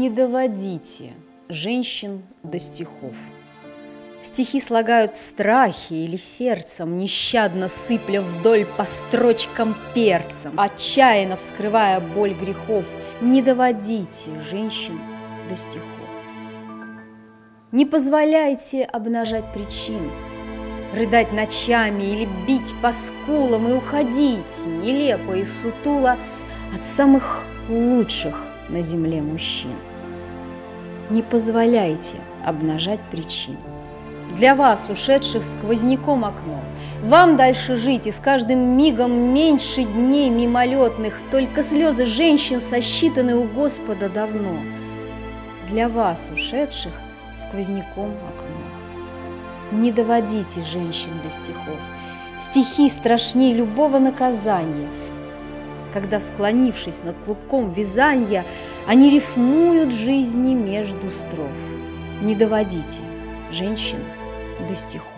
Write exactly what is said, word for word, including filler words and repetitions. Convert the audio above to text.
Не доводите женщин до стихов. Стихи слагают в страхе или сердцем, нещадно сыпля вдоль по строчкам перцем, отчаянно вскрывая боль грехов. Не доводите женщин до стихов. Не позволяйте обнажать причины, рыдать ночами или бить по скулам и уходить нелепо и сутуло от самых лучших на земле мужчин. Не позволяйте обнажать причин. Для вас, ушедших сквозняком окно, вам дальше жить, и с каждым мигом меньше дней мимолетных, только слезы женщин сосчитаны у Господа давно. Для вас, ушедших сквозняком окно. Не доводите женщин до стихов. Стихи страшнее любого наказания. Когда, склонившись над клубком вязанья, они рифмуют жизни между строф. Не доводите женщин до стихов.